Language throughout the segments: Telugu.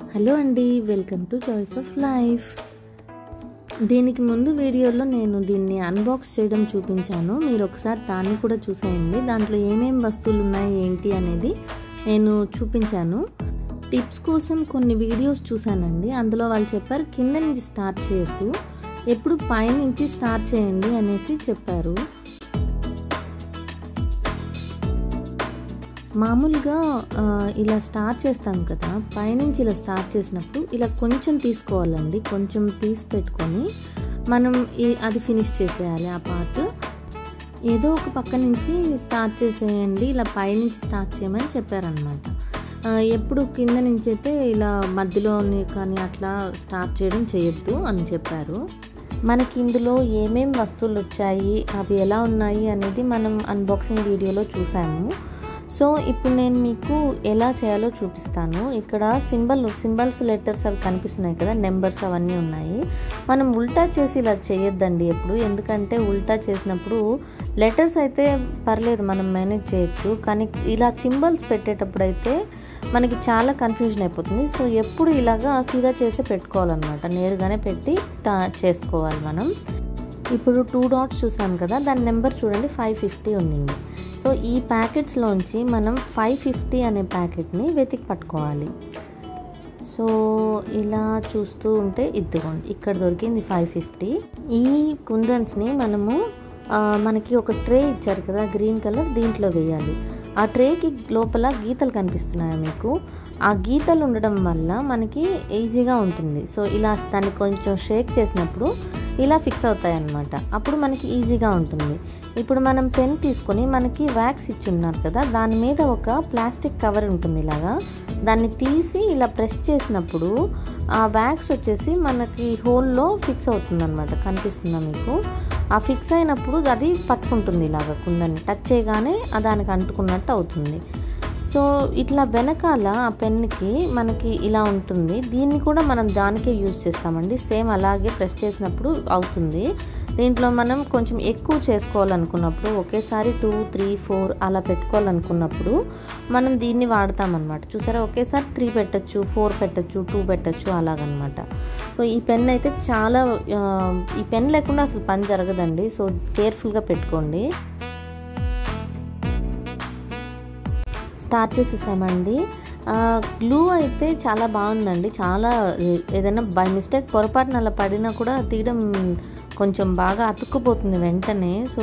హలో అండి, welcome to choice of life. దీనికి ముందు వీడియోలో నేను దీన్ని అన్బాక్స్ చేయడం చూపించాను. మీరు ఒకసారి దాన్ని కూడా చూసేయండి. దాంట్లో ఏమేమి వస్తువులు ఉన్నాయి ఏంటి అనేది నేను చూపించాను. టిప్స్ కోసం కొన్ని వీడియోస్ చూశానండి. అందులో వాళ్ళు చెప్పారు కింద నుంచి స్టార్ట్ చేయొద్దు, ఎప్పుడు పైనుంచి స్టార్ట్ చేయండి అనేసి చెప్పారు. మామూలుగా ఇలా స్టార్ట్ చేస్తాం కదా, పైనుంచి ఇలా స్టార్ట్ చేసినప్పుడు ఇలా కొంచెం తీసుకోవాలండి. కొంచెం తీసి పెట్టుకొని మనం అది ఫినిష్ చేసేయాలి. ఆ పార్ట్ ఏదో ఒక పక్క నుంచి స్టార్ట్ చేసేయండి, ఇలా పైనుంచి స్టార్ట్ చేయమని చెప్పారనమాట. ఎప్పుడు కింద నుంచి అయితే ఇలా మధ్యలోని కానీ అట్లా స్టార్ట్ చేయడం చేయొద్దు అని చెప్పారు. మనకి ఇందులో ఏమేమి వస్తువులు వచ్చాయి, అవి ఎలా ఉన్నాయి అనేది మనం అన్బాక్సింగ్ వీడియోలో చూసాము. సో ఇప్పుడు నేను మీకు ఎలా చేయాలో చూపిస్తాను. ఇక్కడ సింబల్స్ లెటర్స్ అవి కనిపిస్తున్నాయి కదా, నెంబర్స్ అవన్నీ ఉన్నాయి. మనం ఉల్టా చేసి ఇలా చేయొద్దండి ఎప్పుడు, ఎందుకంటే ఉల్టా చేసినప్పుడు లెటర్స్ అయితే పర్లేదు మనం మేనేజ్ చేయొచ్చు, కానీ ఇలా సింబల్స్ పెట్టేటప్పుడు అయితే మనకి చాలా కన్ఫ్యూజన్ అయిపోతుంది. సో ఎప్పుడు ఇలాగా సీదా చేసి పెట్టుకోవాలన్నమాట, నేరుగానే పెట్టి చేసుకోవాలి మనం. ఇప్పుడు 2 డాట్స్ చూసాం కదా, దాని నెంబర్ చూడండి 550 ఉంది. సో ఈ ప్యాకెట్స్లోంచి మనం 550 అనే ప్యాకెట్ని వెతికి పట్టుకోవాలి. సో ఇలా చూస్తూ ఉంటే ఇదిగోండి ఇక్కడ దొరికింది 550. ఈ కుందన్స్ని మనకి ఒక ట్రే ఇచ్చారు కదా గ్రీన్ కలర్, దీంట్లో వేయాలి. ఆ ట్రేకి లోపల గీతలు కనిపిస్తున్నాయి మీకు, ఆ గీతలు ఉండడం వల్ల మనకి ఈజీగా ఉంటుంది. సో ఇలా దాన్ని కొంచెం షేక్ చేసినప్పుడు ఇలా ఫిక్స్ అవుతాయి అన్నమాట, అప్పుడు మనకి ఈజీగా ఉంటుంది. ఇప్పుడు మనం పెన్ తీసుకొని, మనకి వ్యాక్స్ ఇచ్చి ఉన్నారు కదా, దాని మీద ఒక ప్లాస్టిక్ కవర్ ఉంటుంది ఇలాగా, దాన్ని తీసి ఇలా ప్రెస్ చేసినప్పుడు ఆ వ్యాక్స్ వచ్చేసి మనకి హోల్లో ఫిక్స్ అవుతుంది అనమాట. కనిపిస్తుందా మీకు? ఆ ఫిక్స్ అయినప్పుడు అది పట్టుకుంటుంది ఇలాగ, కుందని టచ్ చేయగానే దానికి అంటుకున్నట్టు అవుతుంది. సో ఇట్లా వెనకాల ఆ పెన్కి మనకి ఇలా ఉంటుంది. దీన్ని కూడా మనం దానికే యూజ్ చేస్తామండి, సేమ్ అలాగే ప్రెస్ చేసినప్పుడు అవుతుంది. దీంట్లో మనం కొంచెం ఎక్కువ చేసుకోవాలనుకున్నప్పుడు, ఒకేసారి 2, 3, 4 అలా పెట్టుకోవాలనుకున్నప్పుడు మనం దీన్ని వాడతామన్నమాట. చూసారా, ఒకేసారి 3 పెట్టచ్చు, 4 పెట్టచ్చు, 2 పెట్టచ్చు, అలాగనమాట. సో ఈ పెన్ అయితే చాలా, ఈ పెన్ లేకుండా అసలు పని జరగదండి. సో కేర్ఫుల్గా పెట్టుకోండి. స్టార్ట్ చేసేసామండి. గ్లూ అయితే చాలా బాగుందండి, చాలా ఏదైనా బై మిస్టేక్ పొరపాటున అలా పడినా కూడా తీయడం కొంచెం బాగా అతుక్కుపోతుంది వెంటనే. సో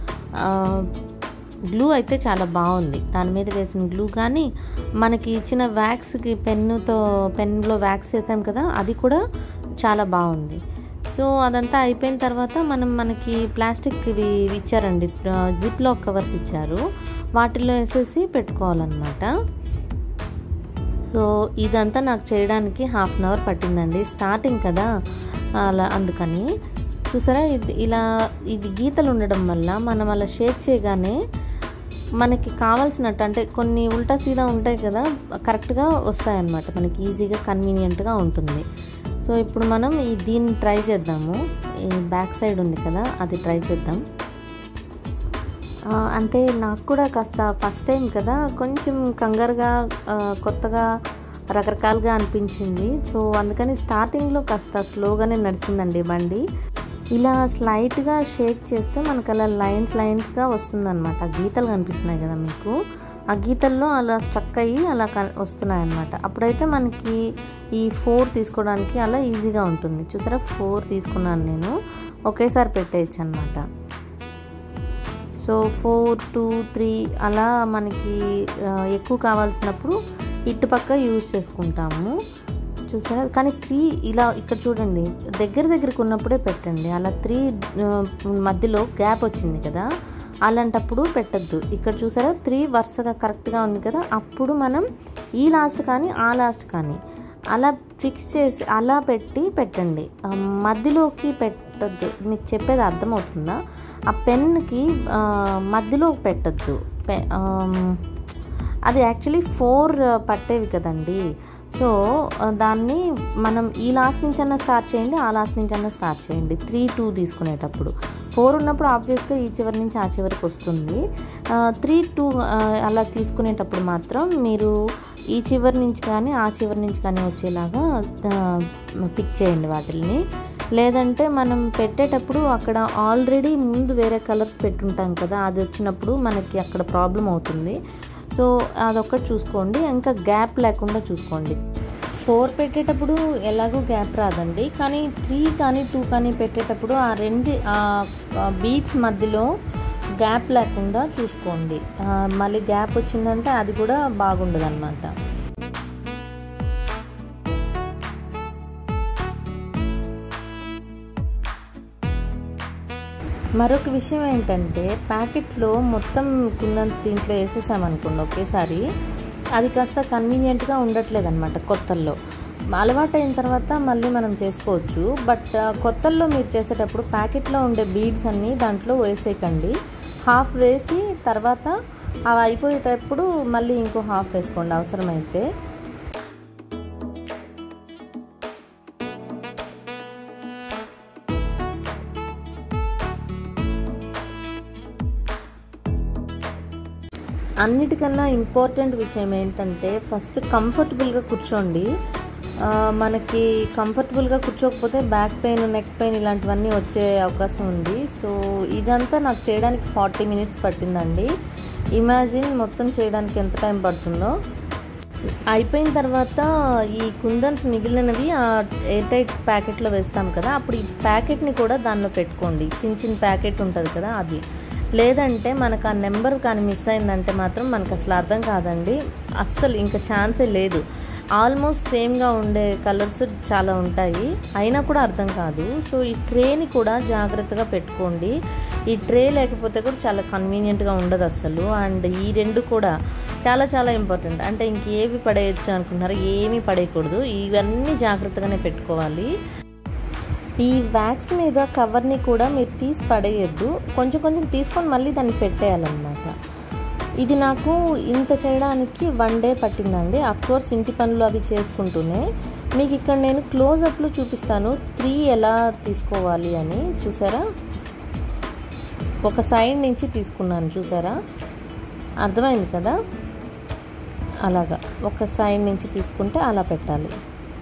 గ్లూ అయితే చాలా బాగుంది, దాని మీద వేసిన గ్లూ. కానీ మనకి ఇచ్చిన వ్యాక్స్కి పెన్లో వ్యాక్స్ చేసాం కదా, అది కూడా చాలా బాగుంది. సో అదంతా అయిపోయిన తర్వాత మనకి ప్లాస్టిక్ ఇవి ఇచ్చారండి, జిప్ లాక్ కవర్స్ ఇచ్చారు, వాటిల్లో వేసేసి పెట్టుకోవాలన్నమాట. సో ఇదంతా నాకు చేయడానికి 1/2 అవర్ పట్టిందండి, స్టార్టింగ్ కదా అలా, అందుకని. చూసారా, ఇది గీతలు ఉండడం వల్ల మనం అలా షేక్ చేయగానే మనకి కావాల్సినట్టు, అంటే కొన్ని ఉల్టా సీదా ఉంటాయి కదా, కరెక్ట్గా వస్తాయన్నమాట, మనకి ఈజీగా కన్వీనియంట్గా ఉంటుంది. సో ఇప్పుడు మనం దీన్ని ట్రై చేద్దాము. ఈ బ్యాక్ సైడ్ ఉంది కదా, అది ట్రై చేద్దాం. అంటే నాకు కూడా కాస్త ఫస్ట్ టైం కదా, కొంచెం కంగారుగా, కొత్తగా, రకరకాలుగా అనిపించింది. సో అందుకని స్టార్టింగ్లో కాస్త స్లోగానే నడిచిందండి బండి. ఇలా స్లైట్గా షేక్ చేస్తే మనకు అలా లైన్స్గా వస్తుందన్నమాట. గీతలు కనిపిస్తున్నాయి కదా మీకు, ఆ గీతల్లో అలా స్ట్రక్ అయ్యి అలా వస్తున్నాయి అన్నమాట. అప్పుడైతే మనకి ఈ 4 తీసుకోవడానికి అలా ఈజీగా ఉంటుంది. చూసారా, 4 తీసుకున్నాను నేను, ఒకేసారి పెట్టేయచ్చు అనమాట. సో 4, 2, 3 అలా మనకి ఎక్కువ కావాల్సినప్పుడు ఇటుపక్క యూజ్ చేసుకుంటాము. చూసారా, కానీ 3 ఇలా ఇక్కడ చూడండి, దగ్గరకు ఉన్నప్పుడే పెట్టండి. అలా 3 మధ్యలో గ్యాప్ వచ్చింది కదా, అలాంటప్పుడు పెట్టద్దు. ఇక్కడ చూసారా, 3 వరుసగా కరెక్ట్గా ఉంది కదా, అప్పుడు మనం ఈ లాస్ట్ కానీ ఆ లాస్ట్ కానీ అలా ఫిక్స్ చేసి అలా పెట్టండి. మధ్యలోకి పెట్టద్దు. మీకు చెప్పేది అర్థమవుతుందా? ఆ పెన్కి మధ్యలో పెట్టద్దు. అది యాక్చువల్లీ 4 పట్టేవి కదండి. సో దాన్ని మనం ఈ లాస్ట్ నుంచి అన్నా స్టార్ట్ చేయండి, ఆ లాస్ట్ నుంచి అన్నా స్టార్ట్ చేయండి. 3, 2 తీసుకునేటప్పుడు 4 ఉన్నప్పుడు ఆబ్వియస్గా ఈ చివరి నుంచి ఆ చివరికి వస్తుంది. 3, 2 అలా తీసుకునేటప్పుడు మాత్రం మీరు ఈ చివరి నుంచి కానీ ఆ చివరి నుంచి కానీ వచ్చేలాగా పిక్ చేయండి వాటిల్ని. లేదంటే మనం పెట్టేటప్పుడు అక్కడ ఆల్రెడీ ముందు వేరే కలర్స్ పెట్టుంటాం కదా, అది వచ్చినప్పుడు మనకి అక్కడ ప్రాబ్లం అవుతుంది. సో అదొక్కటి చూసుకోండి, ఇంకా గ్యాప్ లేకుండా చూసుకోండి. 4 పెట్టేటప్పుడు ఎలాగో గ్యాప్ రాదండి, కానీ 3 కానీ 2 కానీ పెట్టేటప్పుడు ఆ రెండు బీడ్స్ మధ్యలో గ్యాప్ లేకుండా చూసుకోండి. మళ్ళీ గ్యాప్ వచ్చిందంటే అది కూడా బాగుండదు అన్నమాట. మరొక విషయం ఏంటంటే, ప్యాకెట్లో మొత్తం కుందన్స్ దీంట్లో వేసేసామనుకోండి ఒకేసారి, అది కాస్త కన్వీనియంట్గా ఉండట్లేదు అనమాట కొత్తల్లో. అలవాటైన తర్వాత మళ్ళీ మనం చేసుకోవచ్చు, బట్ కొత్తల్లో మీరు చేసేటప్పుడు ప్యాకెట్లో ఉండే బీడ్స్ అన్నీ దాంట్లో వేసేయకండి. హాఫ్ వేసి తర్వాత అవి అయిపోయేటప్పుడు మళ్ళీ ఇంకో హాఫ్ వేసుకోండి అవసరమైతే. అన్నిటికన్నా ఇంపార్టెంట్ విషయం ఏంటంటే, ఫస్ట్ కంఫర్టబుల్గా కూర్చోండి. మనకి కంఫర్టబుల్గా కూర్చోకపోతే బ్యాక్ పెయిన్, నెక్ పెయిన్ ఇలాంటివన్నీ వచ్చే అవకాశం ఉంది. సో ఇదంతా నాకు చేయడానికి 40 మినిట్స్ పట్టిందండి. ఇమాజిన్ మొత్తం చేయడానికి ఎంత టైం పడుతుందో. అయిపోయిన తర్వాత ఈ కుందన్స్ మిగిలినవి ఆ ఎయిర్ టైట్ ప్యాకెట్లో వేస్తాం కదా, అప్పుడు ఈ ప్యాకెట్ని కూడా దానిలో పెట్టుకోండి. చిన్న ప్యాకెట్ ఉంటుంది కదా అది. లేదంటే మనకు ఆ నెంబర్ కానీ మిస్ అయిందంటే మాత్రం మనకు అసలు అర్థం కాదండి, అస్సలు ఇంకా ఛాన్సే లేదు. ఆల్మోస్ట్ సేమ్గా ఉండే కలర్స్ చాలా ఉంటాయి, అయినా కూడా అర్థం కాదు. సో ఈ ట్రేని కూడా జాగ్రత్తగా పెట్టుకోండి. ఈ ట్రే లేకపోతే కూడా చాలా కన్వీనియంట్గా ఉండదు అసలు. అండ్ ఈ రెండు కూడా చాలా చాలా ఇంపార్టెంట్. అంటే ఇంకేవి పడేయచ్చు అనుకుంటున్నారు, ఏమీ పడేయకూడదు, ఇవన్నీ జాగ్రత్తగానే పెట్టుకోవాలి. ఈ వ్యాక్స్ మీద కవర్ని కూడా మీరు తీసి పడేయద్దు, కొంచెం కొంచెం తీసుకొని మళ్ళీ దాన్ని పెట్టేయాలన్నమాట. ఇది నాకు ఇంత చేయడానికి 1 డే పట్టిందండి. అఫ్కోర్స్ ఇంటి పనులు అవి చేసుకుంటూనే. మీకు ఇక్కడ నేను క్లోజప్లో చూపిస్తాను 3 ఎలా తీసుకోవాలి అని. చూసారా, ఒక సైడ్ నుంచి తీసుకున్నాను, చూసారా, అర్థమైంది కదా. అలాగా ఒక సైడ్ నుంచి తీసుకుంటే అలా పెట్టాలి.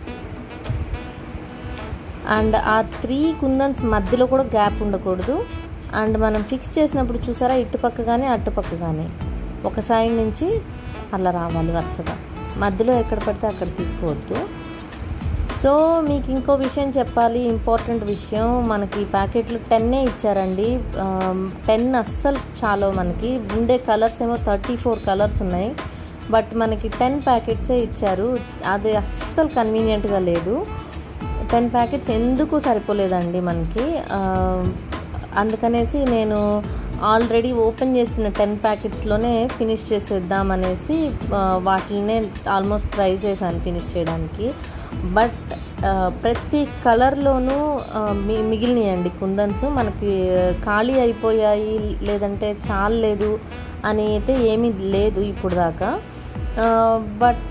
అండ్ ఆ 3 కుందన్స్ మధ్యలో కూడా గ్యాప్ ఉండకూడదు. అండ్ మనం ఫిక్స్ చేసినప్పుడు చూసారా, ఇటుపక్క కానీ అటుపక్క కానీ ఒక సైడ్ నుంచి అలా రావాలి వరుసగా, మధ్యలో ఎక్కడ పడితే అక్కడ తీసుకోవద్దు. సో మీకు ఇంకో విషయం చెప్పాలి, ఇంపార్టెంట్ విషయం. మనకి ప్యాకెట్లు 10 ఇచ్చారండి. 10 అస్సలు చాలా, మనకి ఉండే కలర్స్ ఏమో 34 కలర్స్ ఉన్నాయి, బట్ మనకి 10 ప్యాకెట్సే ఇచ్చారు. అది అస్సలు కన్వీనియంట్గా లేదు. 10 ప్యాకెట్స్ ఎందుకు సరిపోలేదండి మనకి. అందుకనేసి నేను ఆల్రెడీ ఓపెన్ చేసిన 10 ప్యాకెట్స్లోనే ఫినిష్ చేసేద్దామనేసి వాటినే ఆల్మోస్ట్ ట్రై చేశాను ఫినిష్ చేయడానికి. బట్ ప్రతి కలర్లోనూ మిగిలినాయండి కుందన్స్. మనకి ఖాళీ అయిపోయాయి లేదంటే చాలలేదు అని అయితే ఏమీ లేదు ఇప్పుడు దాకా. బట్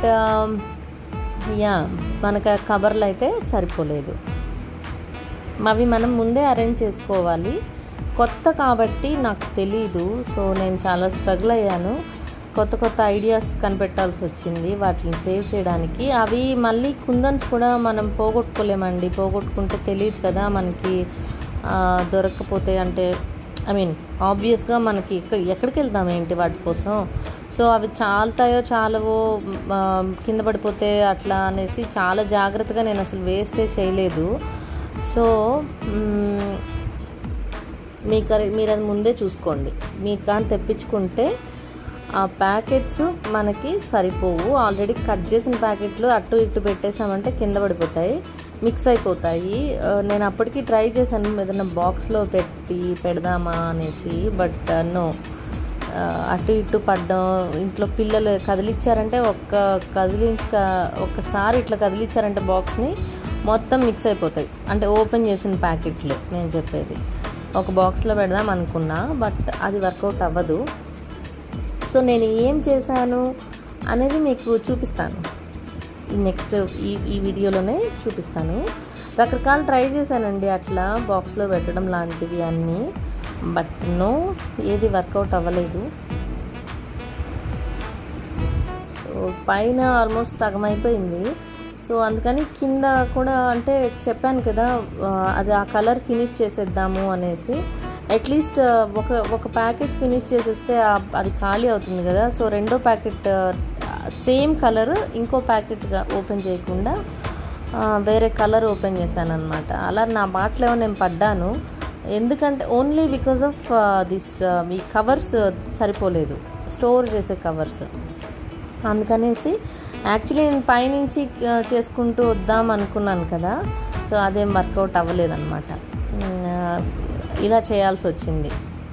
మనకు కవర్లు అయితే సరిపోలేదు. అవి మనం ముందే అరేంజ్ చేసుకోవాలి. కొత్త కాబట్టి నాకు తెలీదు, సో నేను చాలా స్ట్రగుల్ అయ్యాను. కొత్త ఐడియాస్ కనిపెట్టాల్సి వచ్చింది వాటిని సేవ్ చేయడానికి. అవి మళ్ళీ కుందన్స్ కూడా మనం పోగొట్టుకోలేమండి. పోగొట్టుకుంటే తెలియదు కదా మనకి, దొరకకపోతే అంటే ఆబ్వియస్గా మనకి ఎక్కడికి వెళ్తాం ఏంటి వాటి కోసం. సో అవి చాలుతాయో చాలవో, కింద పడిపోతే అట్లా అనేసి చాలా జాగ్రత్తగా నేను అసలు వేస్టే చేయలేదు. సో మీరు అది ముందే చూసుకోండి. మీరు కానీ తెప్పించుకుంటే ఆ ప్యాకెట్స్ మనకి సరిపోవు. ఆల్రెడీ కట్ చేసిన ప్యాకెట్లు అటు ఇటు పెట్టేసామంటే కింద పడిపోతాయి, మిక్స్ అయిపోతాయి. నేను అప్పటికి ట్రై చేశాను ఏదైనా బాక్స్లో పెడదామా అనేసి, బట్ నో, అటు ఇటు పడ్డం. ఇంట్లో పిల్లలు కదిలిచ్చారంటే ఒక్కసారి ఇట్లా కదిలిచ్చారంటే బాక్స్ని మొత్తం మిక్స్ అయిపోతాయి. అంటే ఓపెన్ చేసిన ప్యాకెట్లు నేను చెప్పేది. ఒక బాక్స్లో పెడదాం అనుకున్నా, బట్ అది వర్కౌట్ అవ్వదు. సో నేను ఏం చేశాను అనేది మీకు చూపిస్తాను నెక్స్ట్ ఈ వీడియోలోనే చూపిస్తాను. రకరకాలు ట్రై చేశానండి అట్లా బాక్స్లో పెట్టడం లాంటివి అన్నీ, బట్ నో, ఏది వర్కౌట్ అవ్వలేదు. సో పైన ఆల్మోస్ట్ సగం అయిపోయింది. సో అందుకని కింద కూడా అంటే చెప్పాను కదా అది ఆ కలర్ ఫినిష్ చేసేద్దాము అనేసి. అట్లీస్ట్ ఒక ప్యాకెట్ ఫినిష్ చేసేస్తే అది ఖాళీ అవుతుంది కదా. సో రెండో ప్యాకెట్ సేమ్ కలర్ ఇంకో ప్యాకెట్గా ఓపెన్ చేయకుండా వేరే కలర్ ఓపెన్ చేశాను అనమాట. అలా నా బాటలో నేను పడ్డాను. ఎందుకంటే ఓన్లీ బికాజ్ ఆఫ్ దిస్ ఈ కవర్స్ సరిపోలేదు, స్టోర్ చేసే కవర్స్. అందుకనేసి యాక్చువల్లీ నేను పైనుంచి చేసుకుంటూ వద్దాం అనుకున్నాను కదా. సో అదేం వర్కౌట్ అవ్వలేదన్నమాట. ఇలా చేయాల్సి వచ్చింది.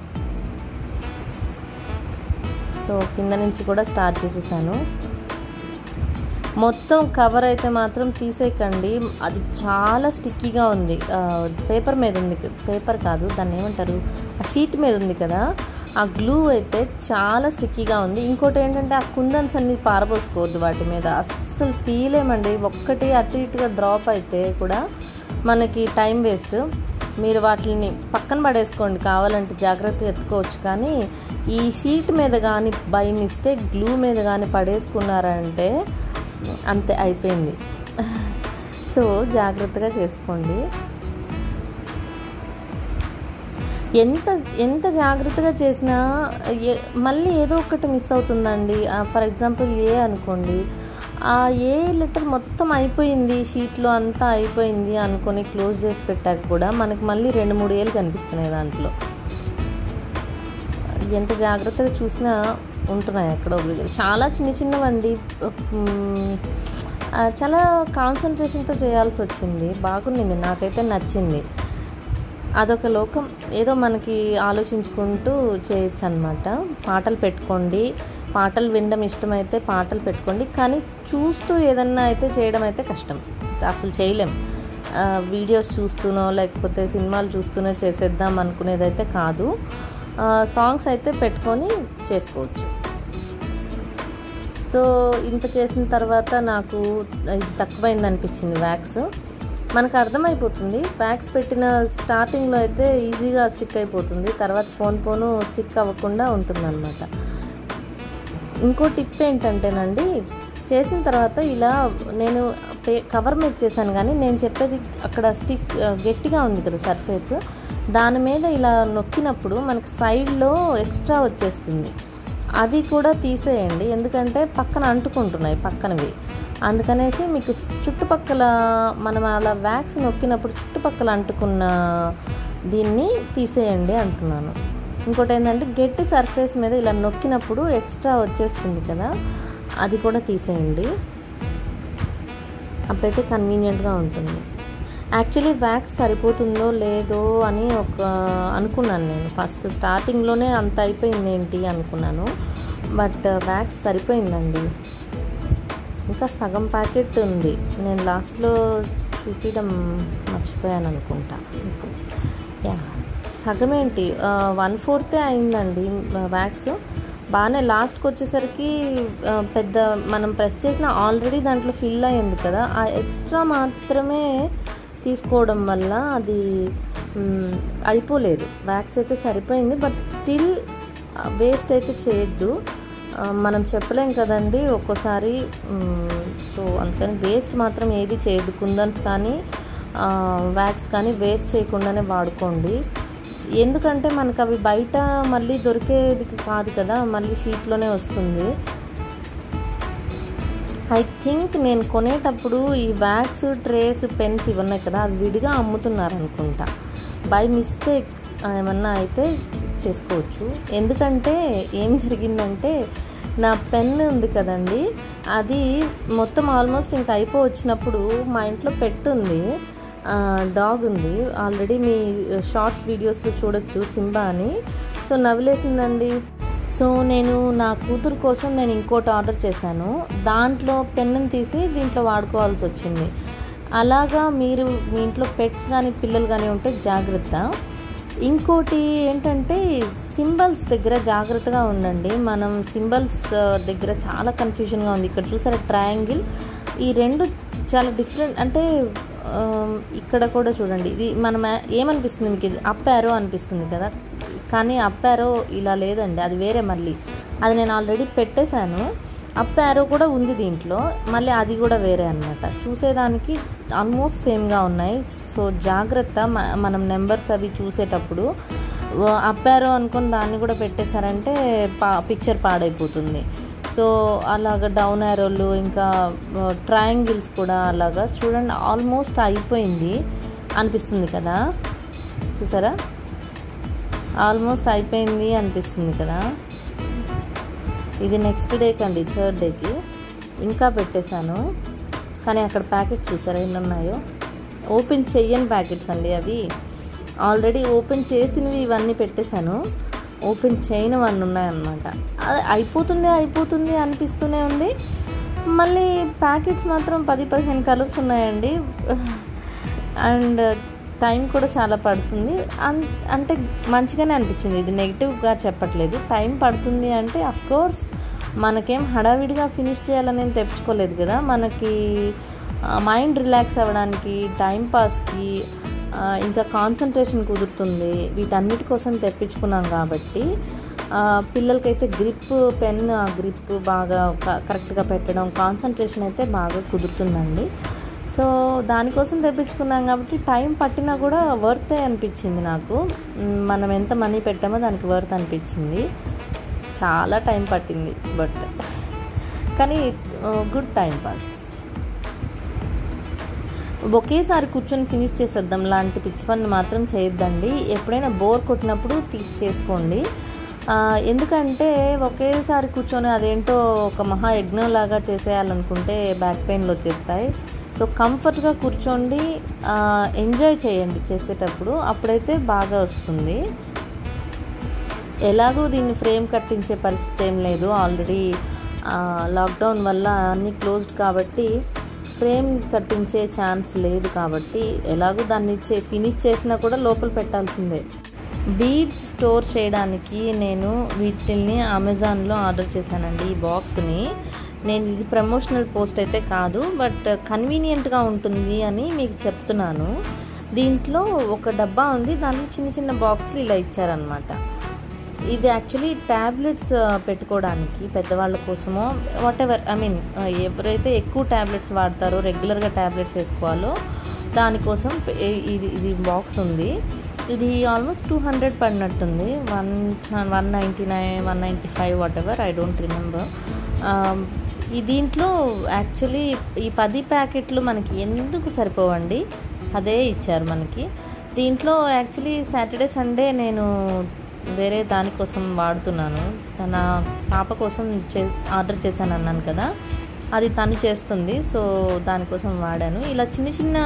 సో కింద నుంచి కూడా స్టార్ట్ చేసేసాను. మొత్తం కవర్ అయితే మాత్రం తీసేయకండి, అది చాలా స్టిక్కీగా ఉంది. పేపర్ మీద ఉంది, పేపర్ కాదు దాన్ని ఏమంటారు, ఆ షీట్ మీద ఉంది కదా, ఆ గ్లూ అయితే చాలా స్టిక్కీగా ఉంది. ఇంకోటి ఏంటంటే ఆ కుందన్స్ అన్ని పారబోసుకోవద్దు వాటి మీద, అస్సలు తీయలేమండి. ఒక్కటి అటు ఇటుగా డ్రాప్ అయితే కూడా మనకి టైం వేస్ట్. మీరు వాటిని పక్కన పడేసుకోండి, కావాలంటే జాగ్రత్తగా ఎత్తుకోవచ్చు. కానీ ఈ షీట్ మీద కానీ బై మిస్టేక్ గ్లూ మీద కానీ పడేసుకున్నారంటే అంతే, అయిపోయింది. సో జాగ్రత్తగా చేసుకోండి. ఎంత జాగ్రత్తగా చేసినా మళ్ళీ ఏదో ఒకటి మిస్ అవుతుందండి. ఫర్ ఎగ్జాంపుల్ ఏ అనుకోండి, ఆ ఏ లెటర్ మొత్తం అయిపోయింది, షీట్లో అంతా అయిపోయింది అనుకొని క్లోజ్ చేసి పెట్టాక కూడా మనకి మళ్ళీ 2-3 ఏళ్ళు కనిపిస్తున్నాయి దాంట్లో. ఎంత జాగ్రత్తగా చూసినా ఉంటున్నాయి ఎక్కడో ఒక దగ్గర. చాలా చిన్నవండి, చాలా కాన్సన్ట్రేషన్తో చేయాల్సి వచ్చింది. బాగుండింది, నాకైతే నచ్చింది. అదొక లోకం, ఏదో మనకి ఆలోచించుకుంటూ చేయొచ్చు అనమాట. పాటలు పెట్టుకోండి, పాటలు వినడం ఇష్టమైతే పాటలు పెట్టుకోండి. కానీ చూస్తూ ఏదన్నా అయితే చేయడం అయితే కష్టం, అసలు చేయలేం. వీడియోస్ చూస్తూనో లేకపోతే సినిమాలు చూస్తూనో చేసేద్దాం అనుకునేదైతే కాదు. సాంగ్స్ అయితే పెట్టుకొని చేసుకోవచ్చు. సో ఇంత చేసిన తర్వాత నాకు ఇది తక్కువైంది అనిపించింది వ్యాక్స్. మనకు అర్థమైపోతుంది, వ్యాక్స్ పెట్టిన స్టార్టింగ్లో అయితే ఈజీగా స్టిక్ అయిపోతుంది, తర్వాత పోను స్టిక్ అవ్వకుండా ఉంటుందన్నమాట. ఇంకో టిప్ ఏంటంటేనండి, చేసిన తర్వాత ఇలా నేను కవర్ మీద చేశాను కానీ నేను చెప్పేది అక్కడ గట్టిగా ఉంది కదా సర్ఫేస్, దాని మీద ఇలా నొక్కినప్పుడు మనకి సైడ్లో ఎక్స్ట్రా వచ్చేస్తుంది. అది కూడా తీసేయండి, ఎందుకంటే పక్కన అంటుకుంటున్నాయి పక్కనవి. అందుకనేసి మీకు చుట్టుపక్కల మనం అలా వ్యాక్స్ నొక్కినప్పుడు చుట్టుపక్కల అంటుకున్న దీన్ని తీసేయండి అంటున్నాను. ఇంకోటి ఏంటంటే గట్టి సర్ఫేస్ మీద ఇలా నొక్కినప్పుడు ఎక్స్ట్రా వచ్చేస్తుంది కదా, అది కూడా తీసేయండి. అప్పుడైతే కన్వీనియంట్గా ఉంటుంది. యాక్చువల్లీ వ్యాక్స్ సరిపోతుందో లేదో అని అనుకున్నాను నేను. ఫస్ట్ స్టార్టింగ్లోనే అంత అయిపోయింది ఏంటి అనుకున్నాను, బట్ వ్యాక్స్ సరిపోయిందండి. ఇంకా సగం ప్యాకెట్ ఉంది, నేను లాస్ట్లో చూపించడం మర్చిపోయాను అనుకుంటా. యా, సగం ఏంటి 1/4 అయిందండి వ్యాక్స్. బాగానే లాస్ట్కి వచ్చేసరికి పెద్ద మనం ప్రెస్ చేసిన ఆల్రెడీ దాంట్లో ఫిల్ అయ్యింది కదా, ఆ ఎక్స్ట్రా మాత్రమే తీసుకోవడం వల్ల అది అయిపోలేదు. వ్యాక్స్ అయితే సరిపోయింది, బట్ స్టిల్ వేస్ట్ అయితే చేయొద్దు. మనం చెప్పలేం కదండి ఒక్కోసారి. సో అందుకని వేస్ట్ మాత్రం ఏది చేయొద్దు. కుందన్స్ కానీ వ్యాక్స్ కానీ వేస్ట్ చేయకుండానే వాడుకోండి. ఎందుకంటే మనకు అవి బయట మళ్ళీ దొరికేది కాదు కదా, మళ్ళీ షీట్లోనే వస్తుంది. ఐ థింక్ నేను కొనేటప్పుడు ఈ వ్యాక్స్ ట్రేస్ పెన్స్ ఇవన్నీ కదా అవి విడిగా అమ్ముతున్నారు అనుకుంటా. బై మిస్టేక్ ఏమన్నా అయితే చేసుకోవచ్చు. ఎందుకంటే ఏం జరిగిందంటే నా పెన్ ఉంది కదండి, అది మొత్తం ఆల్మోస్ట్ ఇంకా అయిపోవచ్చినప్పుడు మా ఇంట్లో పెట్ ఉంది, డాగ్ ఉంది. ఆల్రెడీ మీ షార్ట్స్ వీడియోస్లో చూడొచ్చు, సింబా అని. సో నవ్వులేసిందండి. సో నేను నా కూతురు కోసం నేను ఇంకోటి ఆర్డర్ చేశాను, దాంట్లో పెన్నుని తీసి దీంట్లో వాడుకోవాల్సి వచ్చింది. అలాగా మీరు మీ ఇంట్లో పెట్స్ కానీ పిల్లలు కానీ ఉంటే జాగ్రత్త. ఇంకోటి ఏంటంటే సింబల్స్ దగ్గర జాగ్రత్తగా ఉండండి. మనం సింబల్స్ దగ్గర చాలా కన్ఫ్యూజన్గా ఉంది. ఇక్కడ చూసారా ట్రయాంగిల్, ఈ రెండు చాలా డిఫరెంట్. అంటే ఇక్కడ కూడా చూడండి, ఇది మనం ఏమనిపిస్తుంది మీకు, ఇది అప్ యారో అనిపిస్తుంది కదా, కానీ అప్ యారో ఇలా లేదండి, అది వేరే. మళ్ళీ అది నేను ఆల్రెడీ పెట్టేశాను. అప్ యారో కూడా ఉంది దీంట్లో, మళ్ళీ అది కూడా వేరే అన్నమాట. చూసేదానికి ఆల్మోస్ట్ సేమ్గా ఉన్నాయి. సో జాగ్రత్త, మనం నెంబర్స్ అవి చూసేటప్పుడు అప్ యారో అనుకొని దాన్ని కూడా పెట్టేశారంటే పిక్చర్ పాడైపోతుంది. సో అలాగ డౌన్ యారోలు ఇంకా ట్రయాంగిల్స్ కూడా అలాగా చూడండి, ఆల్మోస్ట్ అయిపోయింది అనిపిస్తుంది కదా, చూసారా ఆల్మోస్ట్ అయిపోయింది అనిపిస్తుంది కదా. ఇది నెక్స్ట్ డేకి అండి, 3rd డేకి ఇంకా పెట్టేశాను. కానీ అక్కడ ప్యాకెట్ చూసారా ఎన్ని ఉన్నాయో, ఓపెన్ చెయ్యని ప్యాకెట్స్ అండి అవి. ఆల్రెడీ ఓపెన్ చేసినవి ఇవన్నీ పెట్టేశాను, ఓపెన్ చేయనివన్నీ ఉన్నాయన్నమాట. అది అయిపోతుంది అనిపిస్తూనే ఉంది. మళ్ళీ ప్యాకెట్స్ మాత్రం 10-15 కలర్స్ ఉన్నాయండి. అండ్ టైం కూడా చాలా పడుతుంది. అంటే మంచిగానే అనిపించింది, ఇది నెగిటివ్గా చెప్పట్లేదు. టైం పడుతుంది అంటే అఫ్కోర్స్ మనకేం హడావిడిగా ఫినిష్ చేయాలని తెప్పించుకోలేదు కదా, మనకి మైండ్ రిలాక్స్ అవ్వడానికి, టైంపాస్కి, ఇంకా కాన్సన్ట్రేషన్ కుదురుతుంది, వీటన్నిటి కోసం తెప్పించుకున్నాం కాబట్టి పిల్లలకైతే గ్రిప్ పెన్ గ్రిప్ బాగా కరెక్ట్గా పెట్టడం, కాన్సన్ట్రేషన్ అయితే బాగా కుదురుతుందండి. సో దానికోసం తెప్పించుకున్నాం కాబట్టి టైం పట్టినా కూడా వర్తే అనిపించింది నాకు. మనం ఎంత మనీ పెట్టామో దానికి వర్త్ అనిపించింది. చాలా టైం పట్టింది బట్ కానీ గుడ్ టైం పాస్. ఒకేసారి కూర్చొని ఫినిష్ చేసేద్దాం లాంటి పిచ్చి పనులు మాత్రం చేయొద్దండి. ఎప్పుడైనా బోర్ కొట్టినప్పుడు తీసి చేసుకోండి. ఎందుకంటే ఒకేసారి కూర్చొని అదేంటో ఒక మహాయజ్ఞం లాగా చేసేయాలనుకుంటే బ్యాక్ పెయిన్లు వచ్చేస్తాయి. సో కంఫర్ట్గా కూర్చోండి, ఎంజాయ్ చేయండి చేసేటప్పుడు, అప్పుడైతే బాగా వస్తుంది. ఎలాగో దీన్ని ఫ్రేమ్ కట్టించే పరిస్థితి ఏం లేదు, ఆల్రెడీ లాక్డౌన్ వల్ల అన్నీ క్లోజ్డ్ కాబట్టి ఫ్రేమ్ కట్టించే ఛాన్స్ లేదు కాబట్టి ఎలాగో దాన్ని ఫినిష్ చేసినా కూడా లోపల పెట్టాల్సిందే. బీడ్స్ స్టోర్ చేయడానికి నేను వీటిని అమెజాన్లో ఆర్డర్ చేశానండి. ఈ బాక్స్ని నేను, ఇది ప్రమోషనల్ పోస్ట్ అయితే కాదు, బట్ కన్వీనియంట్గా ఉంటుంది అని మీకు చెప్తున్నాను. దీంట్లో ఒక డబ్బా ఉంది, దాంట్లో చిన్న చిన్న బాక్స్లు ఇలా ఇచ్చారనమాట. ఇది యాక్చువల్లీ ట్యాబ్లెట్స్ పెట్టుకోవడానికి పెద్దవాళ్ళ కోసమో వాటెవర్, ఎవరైతే ఎక్కువ ట్యాబ్లెట్స్ వాడతారో, రెగ్యులర్గా ట్యాబ్లెట్స్ వేసుకోవాలో దానికోసం ఇది బాక్స్ ఉంది. ఇది ఆల్మోస్ట్ 200 పడినట్టుంది, 199, 195 వాటెవర్, ఐ డోంట్ రిమెంబర్. ఈ దీంట్లో యాక్చువల్లీ ఈ 10 ప్యాకెట్లు మనకి ఎందుకు సరిపోవండి, అదే ఇచ్చారు మనకి. దీంట్లో యాక్చువల్లీ సాటర్డే సండే నేను వేరే దానికోసం వాడుతున్నాను, నా పాప కోసం ఆర్డర్ చేశాను అన్నాను కదా, అది తను చేస్తుంది. సో దానికోసం వాడాను. ఇలా చిన్న చిన్న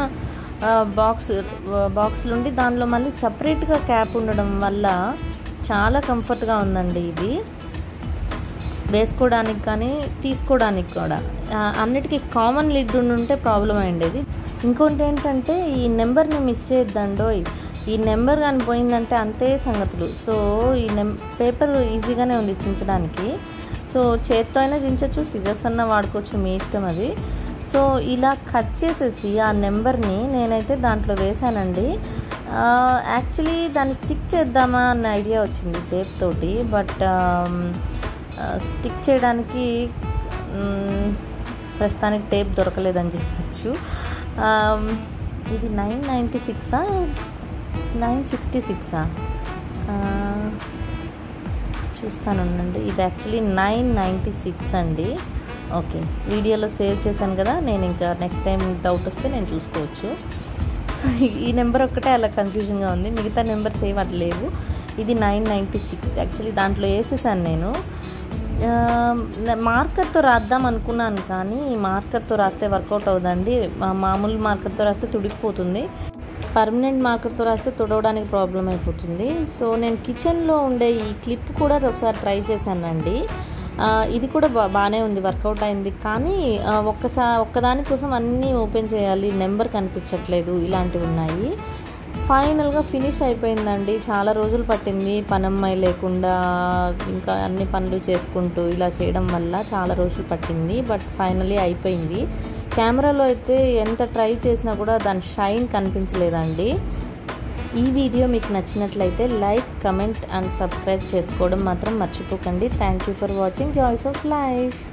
బాక్సులు ఉండి దానిలో మళ్ళీ సపరేట్గా క్యాప్ ఉండడం వల్ల చాలా కంఫర్ట్గా ఉందండి. ఇది వేసుకోవడానికి కానీ తీసుకోవడానికి కూడా, అన్నిటికీ కామన్ లిడ్ ఉంటే ప్రాబ్లం అయ్యేది. ఇంకోటి ఏంటంటే ఈ నెంబర్ని మిస్ చేయొద్దండోయ్, ఈ నెంబర్ కానీ పోయిందంటే అంతే సంగతులు. సో ఈ పేపర్ ఈజీగానే ఉంది చించడానికి, సో చేత్తో అయినా చించవచ్చు, సిజర్స్ అన్నా వాడుకోవచ్చు, మీ ఇష్టం అది. సో ఇలా కట్ చేసేసి ఆ నెంబర్ని నేనైతే దాంట్లో వేసానండి. యాక్చువల్లీ దాన్ని స్టిక్ చేద్దామా అన్న ఐడియా వచ్చింది టేప్ తోటి, బట్ స్టిక్ చేయడానికి ప్రస్తుతానికి టేప్ దొరకలేదని చెప్పచ్చు. ఇది 996 966 చూస్తానండి. ఇది యాక్చువల్లీ 996 అండి. ఓకే, వీడియోలో సేవ్ చేశాను కదా, నేను ఇంకా నెక్స్ట్ టైం డౌట్ వస్తే నేను చూసుకోవచ్చు. ఈ నెంబర్ ఒక్కటే అలా కన్ఫ్యూజన్గా ఉంది, మిగతా నెంబర్స్ ఏం అట్లా లేవు. ఇది 996 యాక్చువల్లీ దాంట్లో వేసేసాను నేను. మార్కర్తో రాద్దాం అనుకున్నాను కానీ మార్కర్తో రాస్తే వర్కౌట్ అవుదండి. మామూలు మార్కర్తో రాస్తే తుడికిపోతుంది, పర్మనెంట్ మార్కర్తో రాస్తే తుడవడానికి ప్రాబ్లం అయిపోతుంది. సో నేను కిచెన్లో ఉండే ఈ క్లిప్ కూడా ఒకసారి ట్రై చేశానండి. ఇది కూడా బాగానే ఉంది, వర్కౌట్ అయింది. కానీ ఒక్కదానికోసం అన్నీ ఓపెన్ చేయాలి, నెంబర్ కనిపించట్లేదు, ఇలాంటివి ఉన్నాయి. ఫైనల్గా ఫినిష్ అయిపోయిందండి. చాలా రోజులు పట్టింది, పనమ్మాయి లేకుండా ఇంకా అన్ని పనులు చేసుకుంటూ ఇలా చేయడం వల్ల చాలా రోజులు పట్టింది. బట్ ఫైనలీ అయిపోయింది. కెమెరాలో అయితే ఎంత ట్రై చేసినా కూడా దాని షైన్ కనిపించలేదండి. ఈ వీడియో మీకు నచ్చినట్లయితే లైక్, కమెంట్ అండ్ సబ్స్క్రైబ్ చేసుకోవడం మాత్రం మర్చిపోకండి. Thank you for watching joys of life.